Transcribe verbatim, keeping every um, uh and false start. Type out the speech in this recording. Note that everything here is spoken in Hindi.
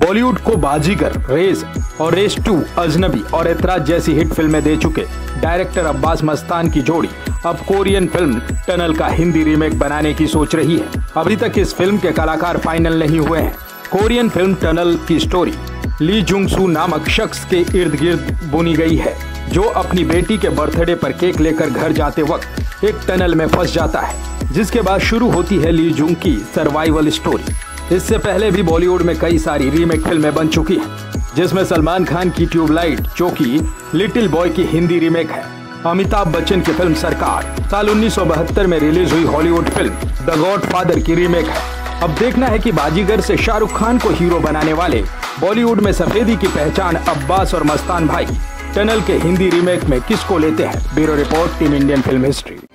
बॉलीवुड को बाजीगर, रेस और रेस टू, अजनबी और ऐतराज जैसी हिट फिल्में दे चुके डायरेक्टर अब्बास मस्तान की जोड़ी अब कोरियन फिल्म टनल का हिंदी रीमेक बनाने की सोच रही है। अभी तक इस फिल्म के कलाकार फाइनल नहीं हुए हैं। कोरियन फिल्म टनल की स्टोरी ली जुंग सू नामक शख्स के इर्द गिर्द बुनी गई है, जो अपनी बेटी के बर्थडे पर केक लेकर घर जाते वक्त एक टनल में फंस जाता है, जिसके बाद शुरू होती है ली जुंग की सर्वाइवल स्टोरी। इससे पहले भी बॉलीवुड में कई सारी रीमेक फिल्में बन चुकी हैं, जिसमें सलमान खान की ट्यूबलाइट, जो कि लिटिल बॉय की हिंदी रीमेक है, अमिताभ बच्चन की फिल्म सरकार साल उन्नीस सौ बहत्तर में रिलीज हुई हॉलीवुड फिल्म द गॉडफादर की रीमेक है। अब देखना है कि बाजीगर से शाहरुख खान को हीरो बनाने वाले बॉलीवुड में सफेदी की पहचान अब्बास और मस्तान भाई टनल के हिंदी रीमेक में किसको लेते हैं। Bureau report, team Indian film history.